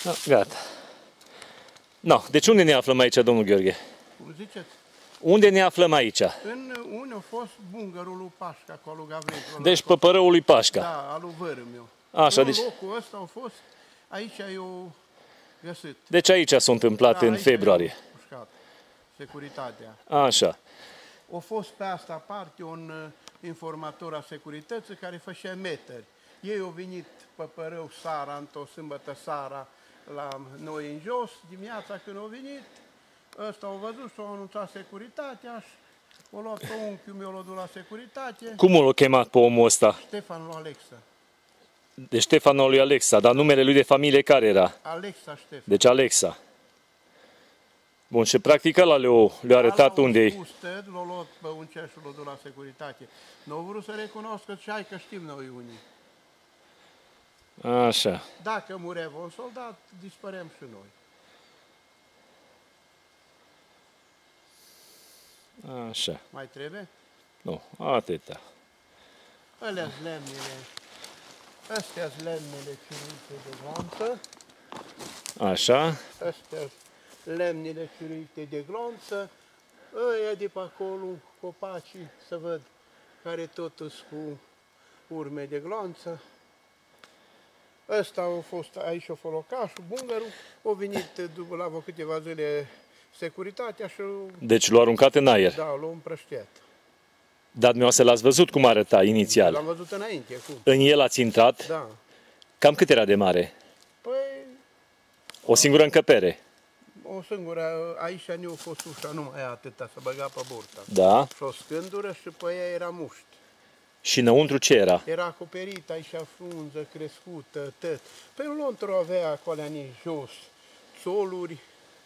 Da, gata. No, deci unde ne aflăm aici, domnul Gheorghe? Cum ziceți? Unde ne aflăm aici? Unde a fost bungărul lui Pașca, acolo lui Gavril. Deci păpărăul lui Pașca. Da, al lui vărul meu. Așa, în deci... locul ăsta au fost, aici eu găsit. Deci aici s-a întâmplat în februarie. Securitatea. Așa. A fost pe asta aparte un informator a securității care făcea meteri. Ei au venit păpărău seara, într-o sâmbătă seara, la noi în jos, dimineața când au venit, ăsta au văzut și au anunțat securitatea și au luat pe unchiul meu, l-a dus la securitate. Cum l-a chemat pe omul ăsta? Ștefan lui Alexa. De Ștefanul lui Alexa, dar numele lui de familie care era? Alexa Ștefan. Deci Alexa. Bun, și practic ăla le-a arătat unde e. L-a luat pe unceșul, l-a dus la securitate. Nu au vrut să recunoscă și hai că știm noi unii. Așa. Dacă murea un soldat, dispărem și noi. Așa. Mai trebuie? Nu, atâta. Alea-s lemnele. Astea-s lemnele ciruite de glanță. Așa. Astea-s lemnele ciruite de glanță. Ăia de pe acolo, copacii, să văd, care totuși cu urme de glanță. Ăsta a fost, aici a fost locașul, bungărul, a venit după la câteva zile securitatea și... Deci l-a aruncat în aer. Da, l-a împrăștiat. Dar dumneavoastră l-ați văzut cum arăta inițial? L-am văzut înainte, cum? În el ați intrat? Da. Cam cât era de mare? Păi... O singură încăpere? O singură, aici nu a fost ușa, numai atâta, să băga pe burta. Da. Și o scândură și pe ea era muști. Și înăuntru ce era? Era acoperit aici frunză crescută, tot. Pe lăuntru avea acolo nici jos, țoluri,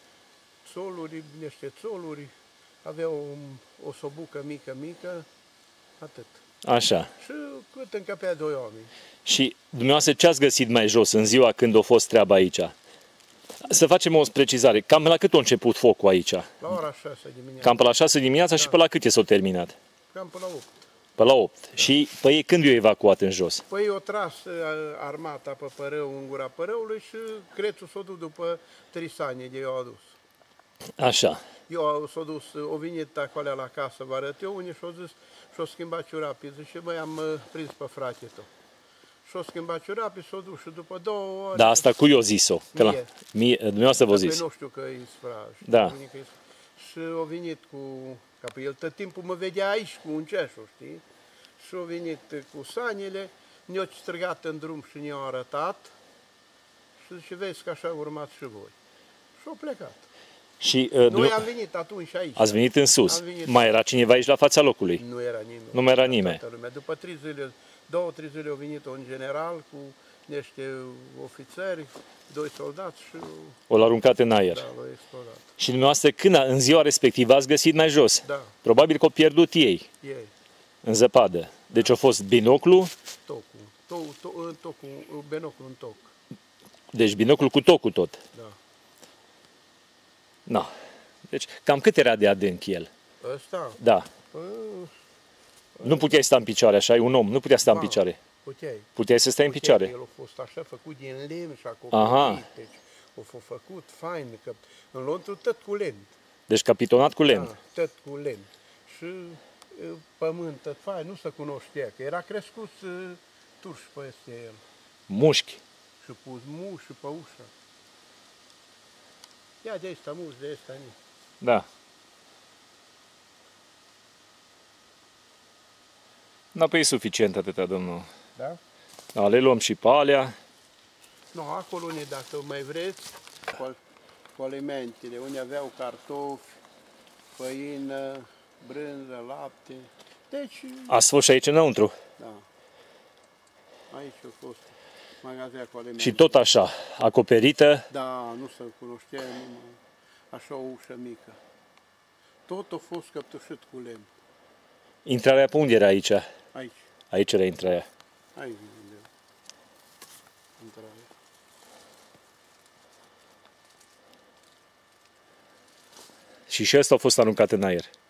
niște țoluri, avea o sobucă mică, atât. Așa. Și cât încăpea doi oameni. Și dumneavoastră ce ați găsit mai jos în ziua când a fost treaba aici? Să facem o precizare. Cam la cât a început focul aici? La ora 6 dimineața. Cam pe la 6 dimineața și pe la cât s-a terminat? Cam pe la 8. Pe la 8. Și pe ei când i-au evacuat în jos? Păi i-a tras armata pe părău în gura părăului și crețul s-a dus după Trisanie de i-au adus. Așa. Eu s-a dus, o venit acolo la casă, vă arăt eu, unii și-au zis, și-au schimbat ciorapii, zice, băi, am prins pe frate tău. Și-au schimbat ciorapii, s-au dus și după 2 ore... Da, asta cui o zis-o? Mie, dumneavoastră vă zis. Nu știu că e sfraj. Da. Și au venit cu... Că pe el tot timpul mă vedea aici cu unceșul, știi? Și au venit cu sanile, ne-au străgat în drum și ne-au arătat și zice, vezi că așa urmați și voi. Și au plecat. Și, noi am venit atunci aici. Ați venit în sus. Mai era cineva aici la fața locului? Nu era nimeni. Nu mai era nimeni. După 3 zile, 2-3 zile au venit un general cu niște ofițeri, 2 soldați și... O l-a aruncat în aer. Da, l-a explodat. Și dumneavoastră când, în ziua respectivă, ați găsit mai jos? Da. Probabil că au pierdut ei. În zăpadă. Deci a fost binoclu? Tocul, binoclu în toc. Deci binoclu cu tocul tot. Da. No. Deci cam cât era de adânc el? Ăsta? Da. Nu puteai sta în picioare așa, e un om, nu putea sta în picioare. Puteai să stai în picioare. El a fost așa făcut din lemn și acoperit, deci a fost făcut fain, că în lăuntru tot cu lemn. Deci capitonat cu lemn. Da, tot cu lemn. Și pământ, tot fain, nu se cunoștea, că era crescut turși pe astea el. Mușchi. Și pus muși și pe ușă. Ia de ăsta muși, de ăsta nici. Da. Da, păi e suficient atâta, domnul. Da? Da, le luăm și pe alea. Nu, acolo unde, dacă mai vreți, cu alimentele, unde aveau cartofi, făină, brânză, lapte. Deci... Ați fost și aici înăuntru? Da. Aici a fost magazea cu alimente. Și tot așa, acoperită? Da, nu se cunoștea numai așa o ușă mică. Tot a fost căptușit cu lemn. Intrarea pe unde era aici? Aici. Aici era intrarea. Aici unde intrarea. Și ăsta a fost aruncat în aer.